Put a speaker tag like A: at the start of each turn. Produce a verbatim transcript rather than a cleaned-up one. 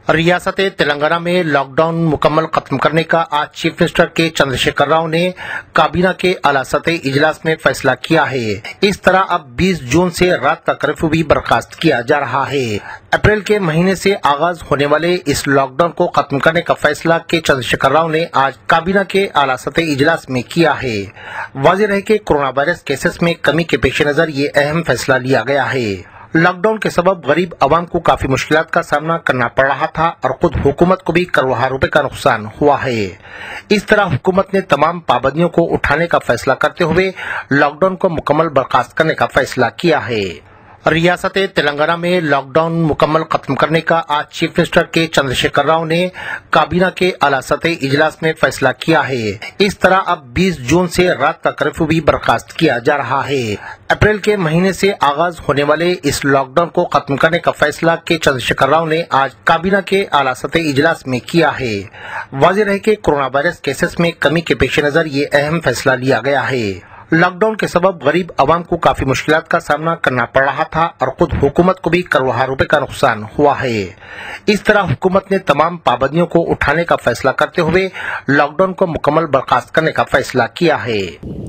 A: ریاست تلنگانہ میں lock down مکمل ختم کرنے کا آج چیف منسٹر کے چندرشیکھر راؤ نے کابینہ کے اعلیٰ سطحی اجلاس میں فیصلہ کیا ہے۔ اس طرح اب بیس جون سے رات کا کرفیو بھی برخاست کیا جا رہا ہے۔ اپریل کے مہینے سے آغاز ہونے والے اس لاک ڈاؤن کو ختم کرنے کا فیصلہ کے چندرشیکھر راؤ نے آج کابینہ کے اعلیٰ سطحی اجلاس میں کیا ہے۔ واضح رہے کہ کورونا وائرس کیسز میں کمی کے پیش نظر یہ اہم فیصلہ لیا گیا ہے۔ لاک ڈاؤن کے سبب غریب عوام کو کافی مشکلات کا سامنا کرنا پڑ رہا تھا اور خود حکومت کو بھی کروڑوں روپے کا نقصان ہوا ہے۔ اس طرح حکومت نے تمام پابندیوں کو اٹھانے کا فیصلہ کرتے ہوئے لاک ڈاؤن کو مکمل برخاست کرنے کا فیصلہ کیا ہے۔ ریاست تلنگانہ میں لاک ڈاؤن مکمل ختم کرنے کا آج چیف منسٹر کے چندرشیکھر راؤ نے کابینہ کے اعلیٰ سطحی اجلاس میں فیصلہ کیا ہے۔ اس طرح اب بیس جون سے رات کا کرفیو بھی برخاست کیا جا رہا ہے۔ اپریل کے مہینے سے آغاز ہونے والے اس لاک ڈاؤن کو ختم کرنے کا فیصلہ کے چندرشیکھر راؤ نے آج کابینہ کے اعلیٰ سطحی اجلاس میں کیا ہے۔ واضح رہے کہ کورونا وائرس کیسز میں کمی کے پیش نظر یہ اہم فیصلہ لیا گیا ہے۔ لاک ڈاؤن کے سبب غریب عوام کو کافی مشکلات کا سامنا کرنا پڑ رہا تھا اور خود حکومت کو بھی کروڑوں روپے کا نقصان ہوا ہے۔ اس طرح حکومت نے تمام پابندیوں کو اٹھانے کا فیصلہ کرتے ہوئے لاک ڈاؤن کو مکمل برخاست کرنے کا فیصلہ کیا ہے۔